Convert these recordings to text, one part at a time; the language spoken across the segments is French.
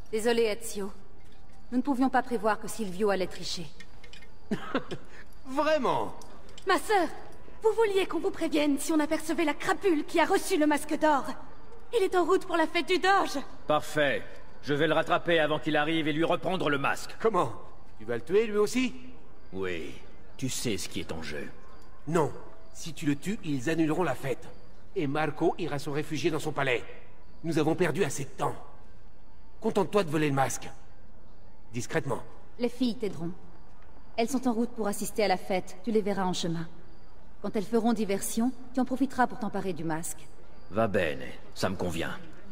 Désolé, Ezio. Nous ne pouvions pas prévoir que Silvio allait tricher. Vraiment? Ma sœur, vous vouliez qu'on vous prévienne si on apercevait la crapule qui a reçu le masque d'or. Il est en route pour la fête du Doge. Parfait. Je vais le rattraper avant qu'il arrive et lui reprendre le masque. Comment? Tu vas le tuer lui aussi? Oui, tu sais ce qui est en jeu. Non. Si tu le tues, ils annuleront la fête. Et Marco ira se réfugier dans son palais. Nous avons perdu assez de temps. Contente-toi de voler le masque. Discrètement. Les filles t'aideront. Elles sont en route pour assister à la fête, tu les verras en chemin. Quand elles feront diversion, tu en profiteras pour t'emparer du masque. Va bene, ça me convient.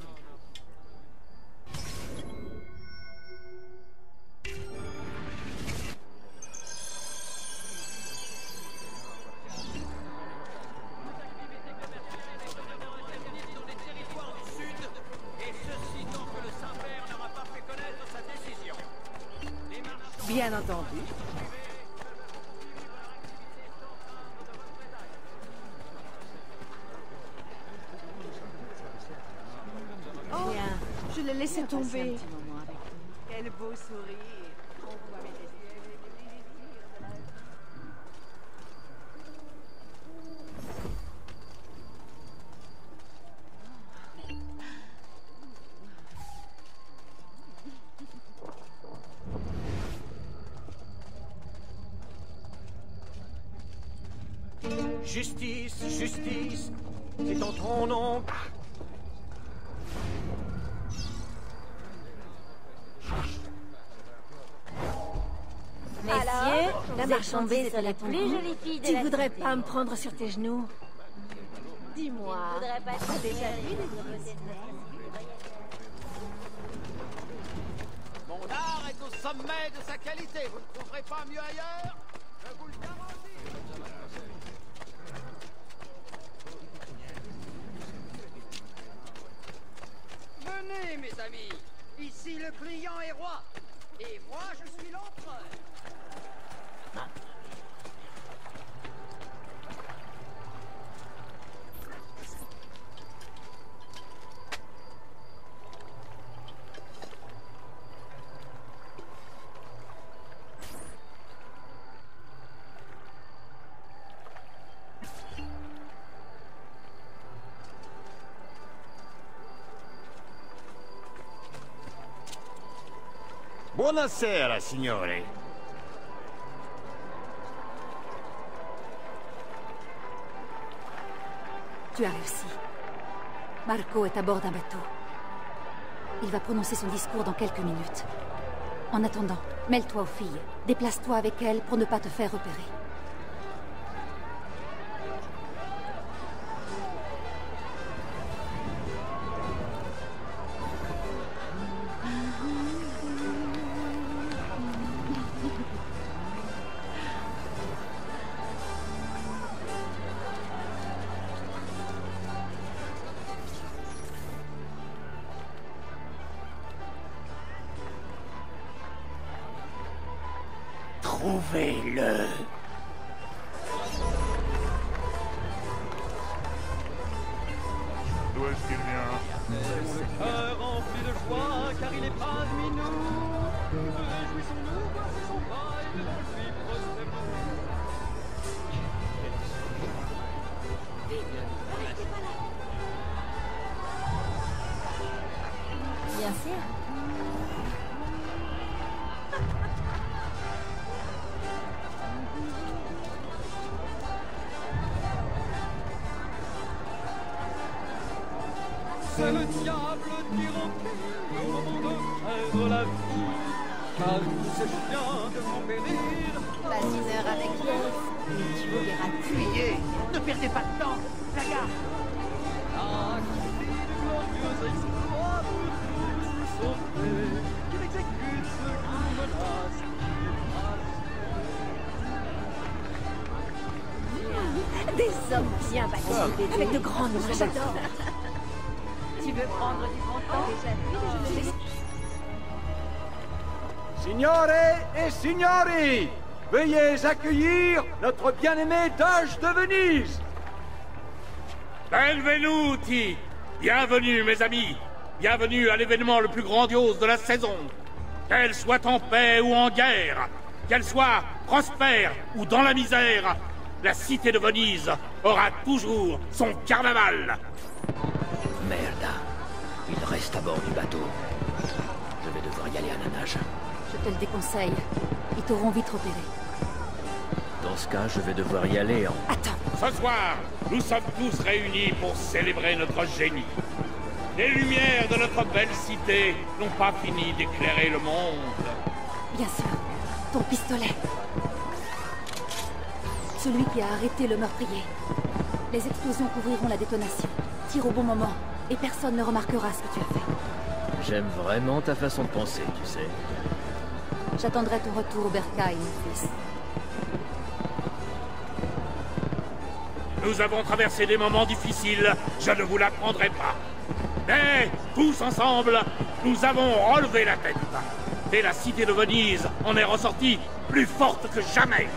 Bien entendu. Oh, je l'ai laissé tomber. Quel beau sourire. Justice, justice, c'est en ton nom. Messieurs, la vous êtes tombés sur la plus jolie fille de la Tu voudrais cité. pas me prendre sur tes genoux? Dis-moi, Voudrais pas t'as déjà vu des Mon art est au sommet de sa qualité. Vous ne trouverez pas mieux ailleurs. Je vous le garantis. Venez, mes amis. Ici, le client est roi. Et moi, je suis l'empereur. Buonasera, signore. Tu as réussi. Marco est à bord d'un bateau. Il va prononcer son discours dans quelques minutes. En attendant, mêle-toi aux filles. Déplace-toi avec elles pour ne pas te faire repérer. Trouvez-le. D'où est-ce qu'il vient? Le cœur rempli de joie, car il est parmi nous. Réjouissons-nous, par son bail, de la vie prospère. Bien sûr. C'est le diable tyranné au moment de perdre la vie. Car il sait bien de mon périr. Passe une heure avec nous et tu verras tout. Fuyez. Ne perdez pas de temps. La gare. Accompli de glorieux exploits pour tous sauver. Qu'il exécute ce qui menace. Des hommes bien bâtis, avec de grandes mains. J'adore. Tu veux prendre du bon temps? Signore et signori, veuillez accueillir notre bien-aimé Doge de Venise. Benvenuti. Bienvenue, mes amis. Bienvenue à l'événement le plus grandiose de la saison. Qu'elle soit en paix ou en guerre, qu'elle soit prospère ou dans la misère, la cité de Venise aura toujours son carnaval. Merde. Il reste à bord du bateau. Je vais devoir y aller à la nage. Je te le déconseille. Ils t'auront vite repéré. Dans ce cas, je vais devoir y aller en... Attends. Ce soir, nous sommes tous réunis pour célébrer notre génie. Les lumières de notre belle cité n'ont pas fini d'éclairer le monde. Bien sûr. Ton pistolet. Celui qui a arrêté le meurtrier. Les explosions couvriront la détonation. Tire au bon moment, et personne ne remarquera ce que tu as fait. J'aime vraiment ta façon de penser, tu sais. J'attendrai ton retour au bercail, mon fils. Nous avons traversé des moments difficiles, je ne vous l'apprendrai pas. Mais, tous ensemble, nous avons relevé la tête. Et la cité de Venise en est ressortie plus forte que jamais.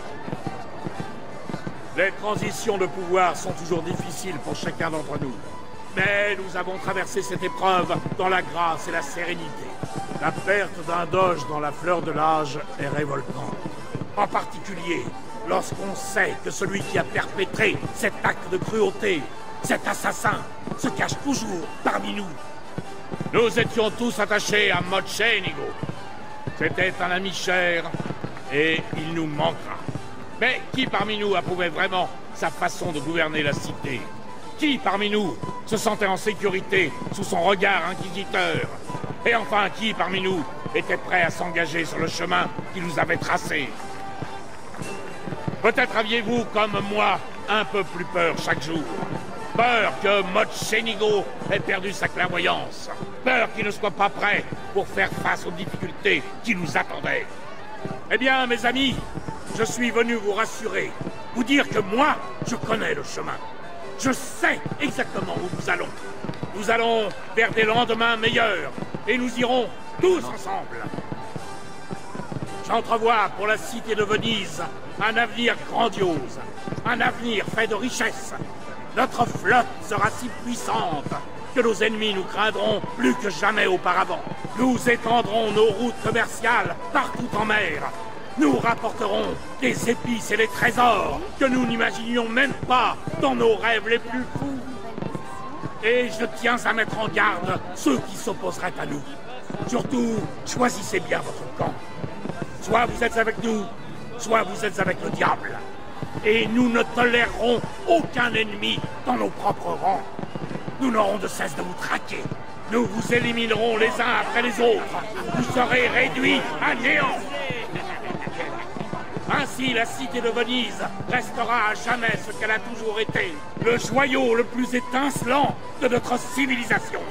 Les transitions de pouvoir sont toujours difficiles pour chacun d'entre nous. Mais nous avons traversé cette épreuve dans la grâce et la sérénité. La perte d'un doge dans la fleur de l'âge est révoltante. En particulier, lorsqu'on sait que celui qui a perpétré cet acte de cruauté, cet assassin, se cache toujours parmi nous. Nous étions tous attachés à Mocenigo. C'était un ami cher, et il nous manquera. Mais qui parmi nous approuvait vraiment sa façon de gouverner la cité? Qui parmi nous se sentait en sécurité sous son regard inquisiteur? Et enfin, qui parmi nous était prêt à s'engager sur le chemin qu'il nous avait tracé? Peut-être aviez-vous, comme moi, un peu plus peur chaque jour. Peur que Mocenigo ait perdu sa clairvoyance. Peur qu'il ne soit pas prêt pour faire face aux difficultés qui nous attendaient. Eh bien, mes amis, je suis venu vous rassurer, vous dire que moi, je connais le chemin. Je sais exactement où nous allons. Nous allons vers des lendemains meilleurs, et nous irons tous ensemble. J'entrevois pour la cité de Venise un avenir grandiose, un avenir fait de richesses. Notre flotte sera si puissante que nos ennemis nous craindront plus que jamais auparavant. Nous étendrons nos routes commerciales partout en mer. Nous rapporterons des épices et des trésors que nous n'imaginions même pas dans nos rêves les plus fous. Et je tiens à mettre en garde ceux qui s'opposeraient à nous. Surtout, choisissez bien votre camp. Soit vous êtes avec nous, soit vous êtes avec le diable. Et nous ne tolérerons aucun ennemi dans nos propres rangs. Nous n'aurons de cesse de vous traquer. Nous vous éliminerons les uns après les autres. Vous serez réduits à néant. Ainsi, la cité de Venise restera à jamais ce qu'elle a toujours été, le joyau le plus étincelant de notre civilisation.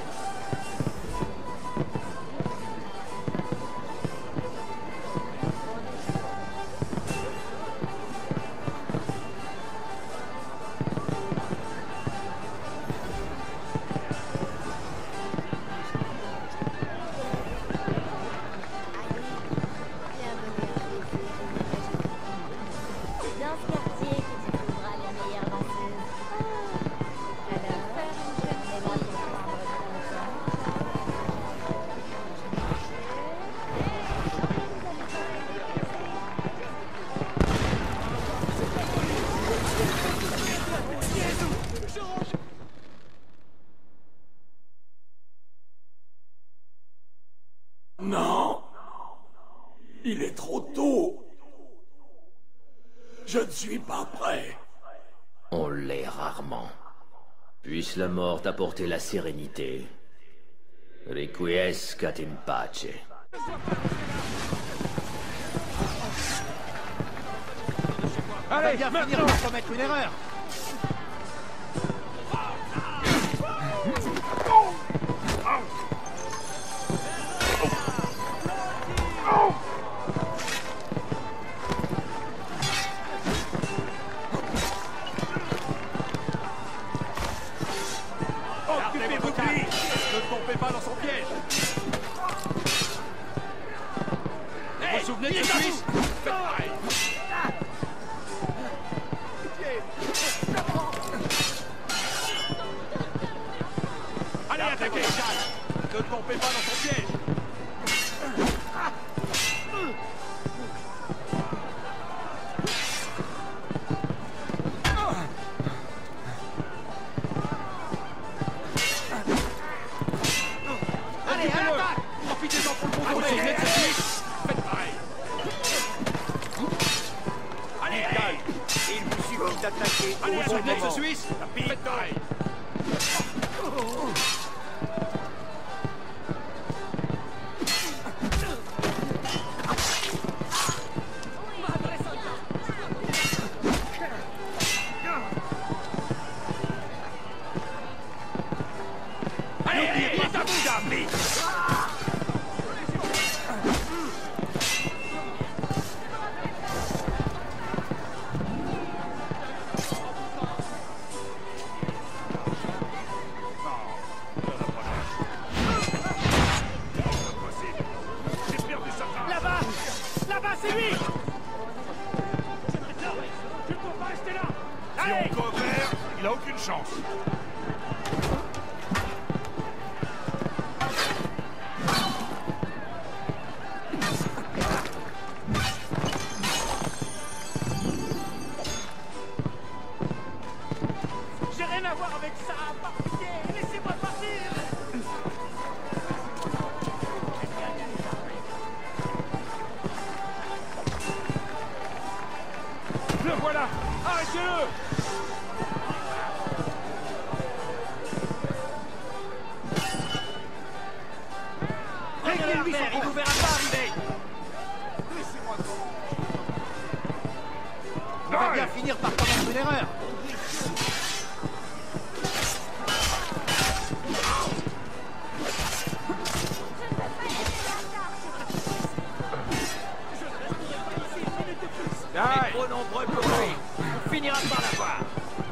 Non. Il est trop tôt. Je ne suis pas prêt. On l'est rarement. Puisse la mort t'apporter la sérénité. Requiescat in pace. Allez, bien finir par commettre une erreur. Occupez-vous de lui. Ne tombez pas dans son piège. Vous vous souvenez de ce Suisse? Faites pareil. Allez, attaquez! Ne tombez pas dans son piège. Allez, à l'attaque! Profitez-en pour le contrôler. Vous souvenez de cette Suisse? Faites pareil. Allez, calme. Il vous suffit d'attaquer. Allez, au vous bon souvenez de ce moment. Suisse? Faites pareil. N'oubliez pas de taper. Là-bas! Là-bas, c'est lui! Je ne peux pas rester là. Si on coopère, il a aucune chance. J'ai rien à voir avec ça! Par pitié, laissez-moi partir! Le voilà. Arrêtez-le. Réglez-lui son... Il vous verra pas arriver! On va bien finir par commettre une erreur. Aïe. Trop nombreux pour lui! On finira par l'avoir!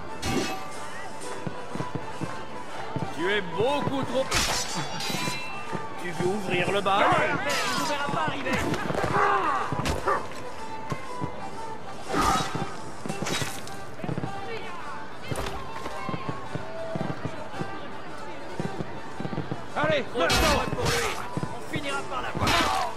Tu es beaucoup trop... Tu veux ouvrir le bar? Il vous verra pas arriver! Allez, Trop maintenant. nombreux pour lui! On finira par l'avoir!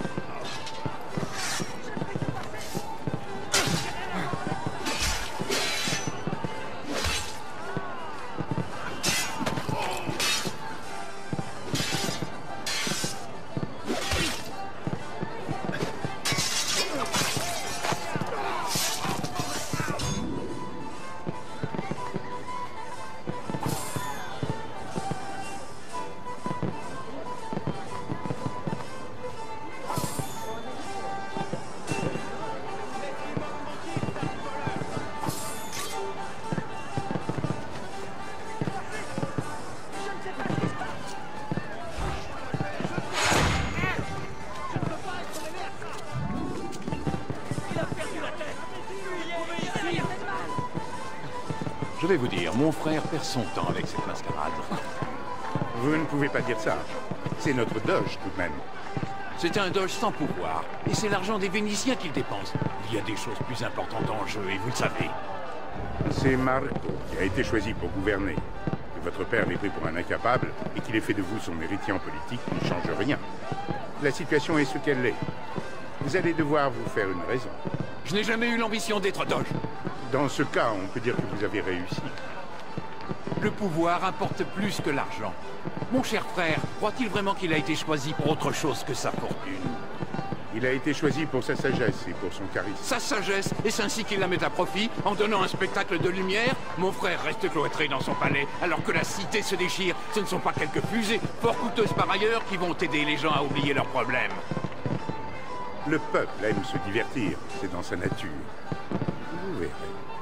Je vais vous dire, mon frère perd son temps avec cette mascarade. Vous ne pouvez pas dire ça. C'est notre doge, tout de même. C'est un doge sans pouvoir, et c'est l'argent des Vénitiens qu'il dépense. Il y a des choses plus importantes en jeu, et vous le savez. C'est Marco qui a été choisi pour gouverner. Que votre père l'ait pris pour un incapable, et qu'il ait fait de vous son héritier en politique ne change rien. La situation est ce qu'elle est. Vous allez devoir vous faire une raison. Je n'ai jamais eu l'ambition d'être doge. Dans ce cas, on peut dire que vous avez réussi. Le pouvoir importe plus que l'argent. Mon cher frère, croit-il vraiment qu'il a été choisi pour autre chose que sa fortune? Il a été choisi pour sa sagesse et pour son charisme. Sa sagesse, et c'est ainsi qu'il la met à profit, en donnant un spectacle de lumière? Mon frère reste cloîtré dans son palais, alors que la cité se déchire. Ce ne sont pas quelques fusées, fort coûteuses par ailleurs, qui vont aider les gens à oublier leurs problèmes. Le peuple aime se divertir, c'est dans sa nature. Vous verrez.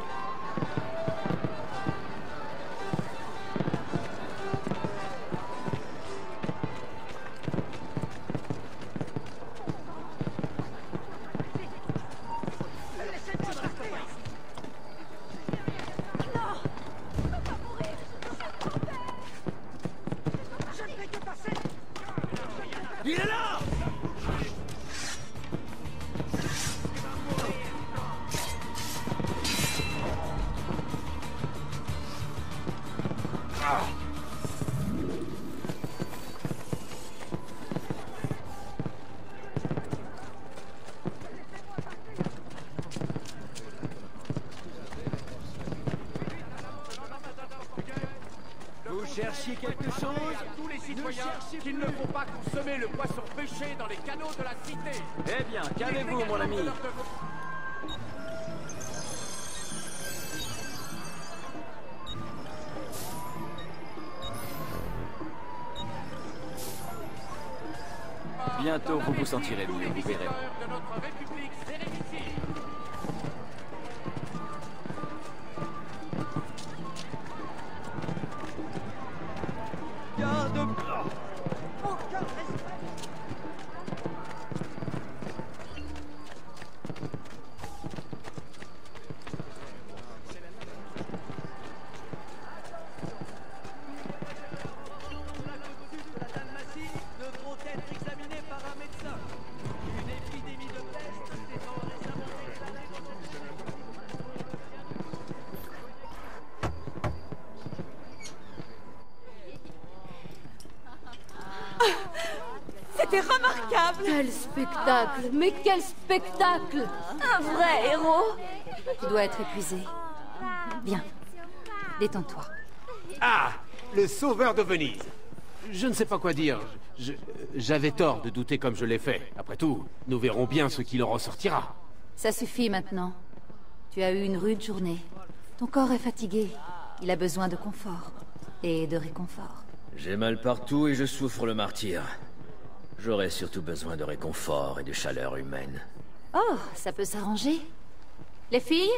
Il est là! citoyens qu'il ne faut pas consommer le poisson pêché dans les canaux de la cité. Eh bien, calmez-vous, mon ami. Bientôt, vous vous sentirez mieux, vous verrez. De notre République sérénissime. Garde. C'était remarquable! Quel spectacle! Mais quel spectacle! Un vrai héros! Tu dois être épuisé. Viens, détends-toi. Ah! Le sauveur de Venise! Je ne sais pas quoi dire. J'avais tort de douter comme je l'ai fait. Après tout, nous verrons bien ce qu'il en ressortira. Ça suffit maintenant. Tu as eu une rude journée. Ton corps est fatigué. Il a besoin de confort. Et de réconfort. J'ai mal partout et je souffre le martyre. J'aurais surtout besoin de réconfort et de chaleur humaine. Oh, ça peut s'arranger. Les filles?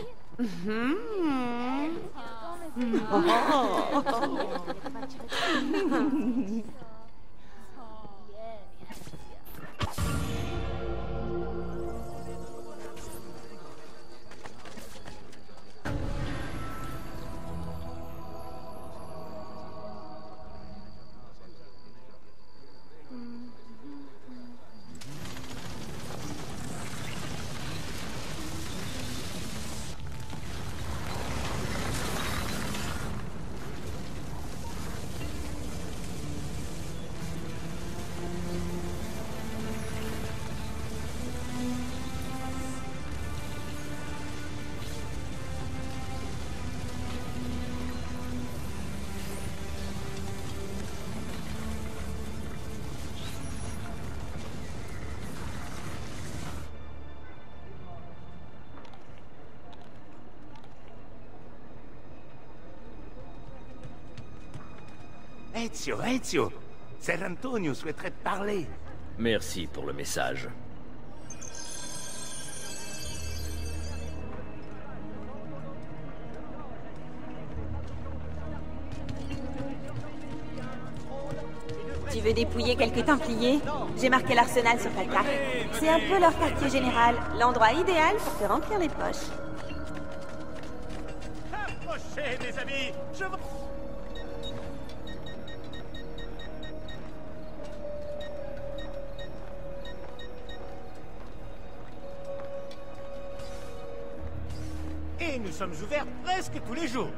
Ezio, Ser Antonio souhaiterait te parler. Merci pour le message. Tu veux dépouiller quelques Templiers? J'ai marqué l'arsenal sur ta carte. C'est un peu leur quartier général, l'endroit idéal pour te remplir les poches. Approchez, mes amis, je vous... Et nous sommes ouverts presque tous les jours.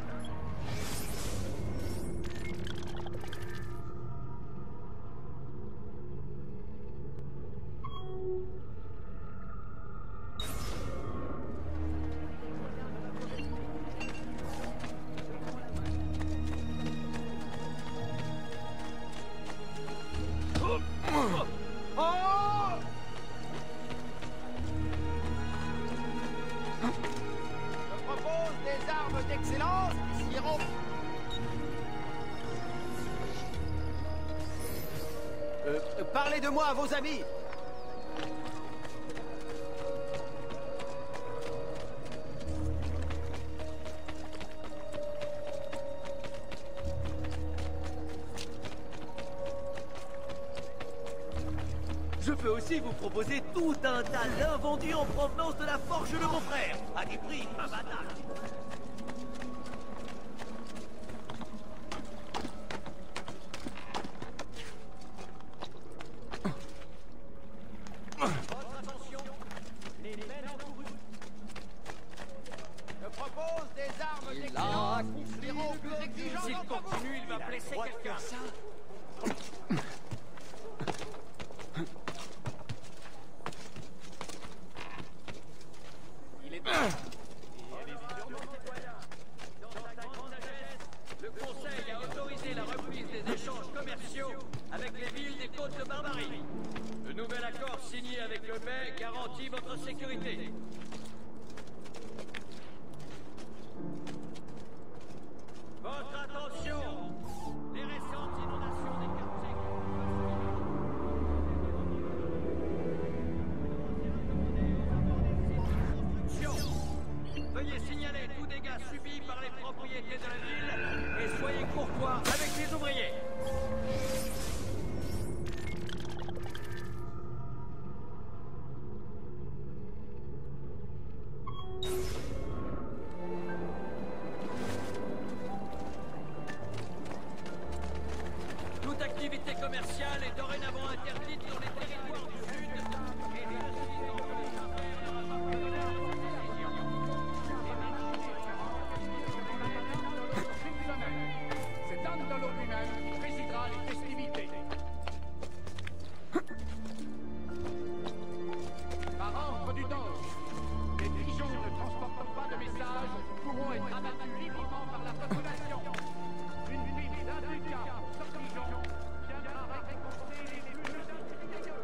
Parlez de moi à vos amis. Je peux aussi vous proposer tout un tas d'invendus en provenance de la forge de mon frère, à des prix imbattables. S'il continue, il va blesser quelqu'un. Il est côtes de Barbarie. Le nouvel accord signé avec le Bey garantit votre sécurité. Votre attention! Les récentes inondations des quartiers... Veuillez signaler tout dégât subi par les propriétés de la ville et soyez courtois avec les ouvriers. Toute activité commerciale est dorénavant interdite dans les territoires du Sud et les résidents de l'Affaire ne remarquent pas leur décision. C'est Andalo lui-même qui présidera les festivités. Par ordre du doge, les pigeons ne transportant pas de messages pourront être abattus librement par la population. Une ville d'un ducat sur pigeon viendra récompenser les plus insidieux.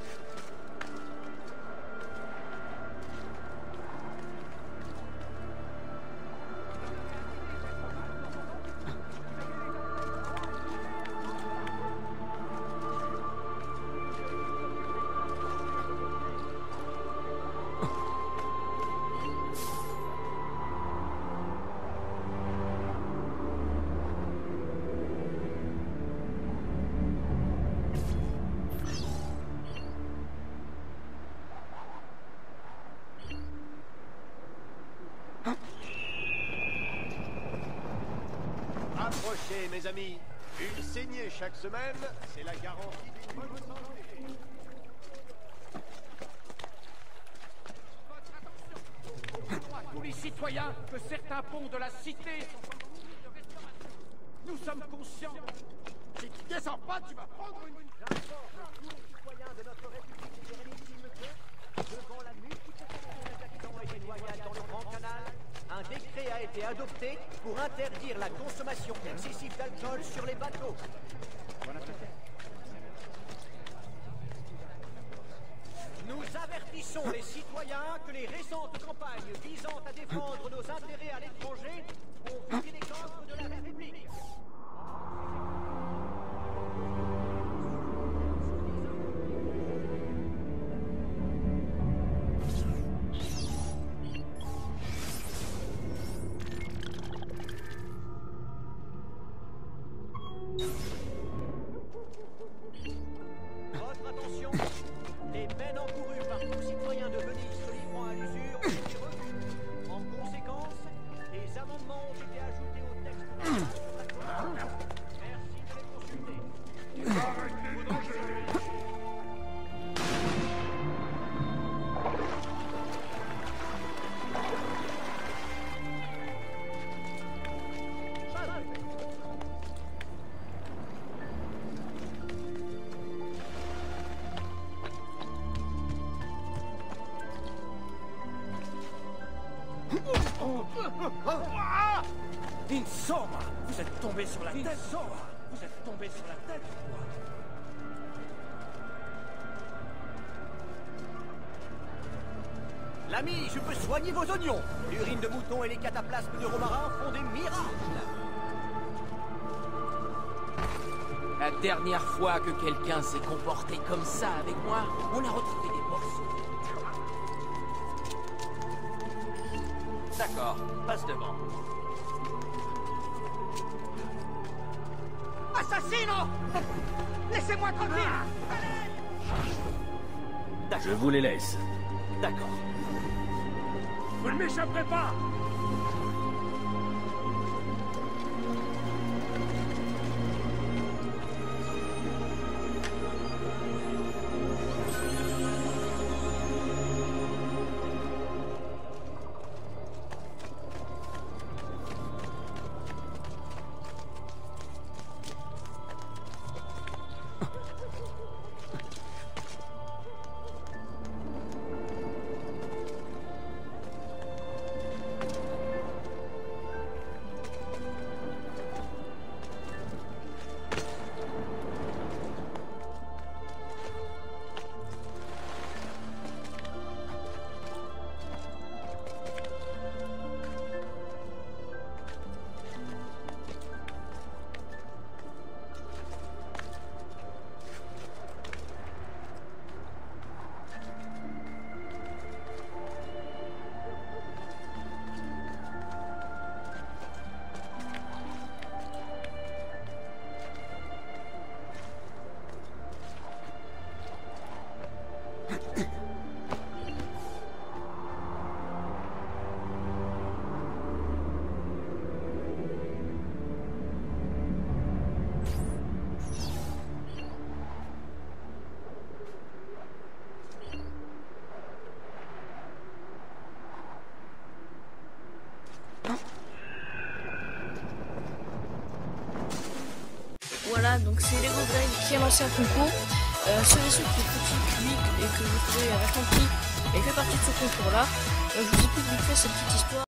Approchez, mes amis. Une saignée chaque semaine, c'est la garantie d'une bonne santé. À tous les citoyens que certains ponts de la cité sont en cours de restauration. Nous sommes conscients. Si tu descends pas, tu vas prendre une... J'informe tous les citoyens de notre République sérénissime que, devant la multiplication des accidents et des noyades dans le Grand Canal, un décret a été adopté pour interdire la consommation excessive d'alcool sur les bateaux. Nous avertissons les citoyens que les récentes campagnes visant à défendre nos intérêts à l'étranger ont vidé les coffres de la République. Votre attention, les peines encourues par tout citoyen de Venise se livrant à l'usure ont été revues. En conséquence, des amendements ont été ajoutés au texte de la loi. Merci de les consulter. Insomma, vous êtes tombé sur la tête. Insomma, vous êtes tombé sur la tête, quoi. L'ami, je peux soigner vos oignons. L'urine de mouton et les cataplasmes de romarin font des miracles. La dernière fois que quelqu'un s'est comporté comme ça avec moi, on a retrouvé des morceaux. D'accord, passe devant. Assassino! Laissez-moi tranquille! Je vous les laisse. D'accord. Vous ne m'échapperez pas! Voilà, donc c'est Lego Greg qui a lancé un concours. Ce vaisseau qui est petit, cubique et que vous trouvez à la Franprix et fait partie de ce concours-là. Je vous explique vite fait cette petite histoire.